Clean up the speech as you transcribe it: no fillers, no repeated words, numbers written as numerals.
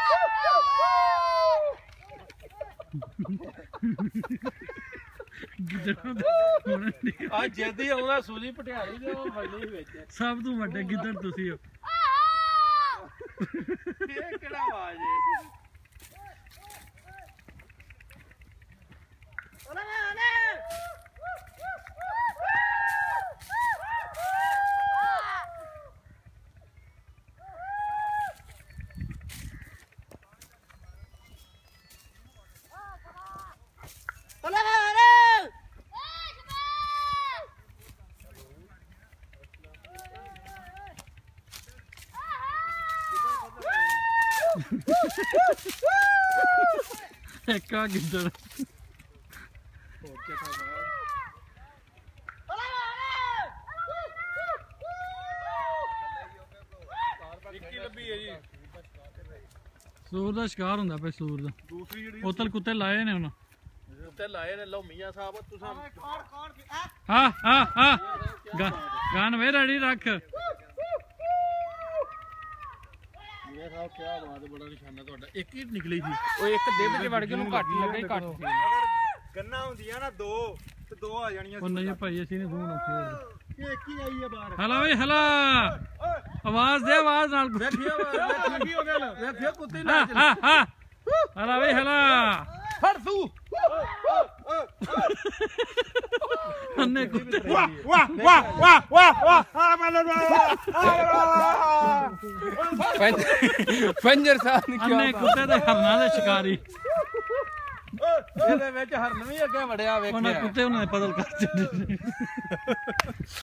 जल्दी आउंदा सूली पटियाली दे ओ फड़नी विच सब तो वड्डे गिद्दड़ तुसी हो ये केड़ा आवाज है एक गिद्दड़ सूर का शिकार होंदा पे सूर दा उतल कुत्ते लाए ने उन्हें कुत्ते लाए ने लो मियां साहब तुसा हाँ हाँ हाँ गान वे रेडी रख मियां साहब क्या बात है बड़ा निशाना ਤੁਹਾਡਾ ਇੱਕ ਹੀ ਨਿਕਲੀ ਸੀ ਉਹ ਇੱਕ ਦਿਲ ਚ ਵੜ ਕੇ ਉਹਨੂੰ ਘੱਟ ਲੱਗੇ ਘੱਟ ਗੰਨਾ ਹੁੰਦੀਆਂ ਨਾ ਦੋ ਤੇ ਦੋ ਆ ਜਾਣੀਆਂ ਉਹ ਨਹੀਂ ਭਾਈ ਅਸੀਂ ਨਹੀਂ ਫੋਨ ਉੱਥੇ ਇਹ ਇੱਕ ਹੀ ਆਈ ਹੈ ਬਾਹਰ ਹਲਾ ਵੇ ਹਲਾ ਆਵਾਜ਼ ਦੇ ਆਵਾਜ਼ ਨਾਲ ਵੇਖਿਓ ਕੀ ਹੋ ਗਿਆ ਵੇਖਿਓ ਕੁੱਤੇ ਨਾਲ ਹਲਾ ਵੇ ਹਲਾ ਫੜ ਤੂੰ ਅੰਨੇ ਕੁੱਤੇ ਵਾਹ ਵਾਹ ਵਾਹ ਵਾਹ ਵਾਹ ਵਾਹ ਆ ਮਲਨ ਪੰਜਰ ਸਾਹਿਬ ਨੇ ਅੰਨੇ ਕੁੱਤੇ ਦੇ ਹਰਨਾਂ ਦੇ ਸ਼ਿਕਾਰੀ ਇਹਦੇ ਵਿੱਚ ਹਰਨ ਵੀ ਅੱਗੇ ਵੜਿਆ ਵੇਖਿਆ ਉਹਨਾਂ ਕੁੱਤੇ ਉਹਨਾਂ ਨੇ ਬਦਲ ਕਰ ਦਿੱਤੇ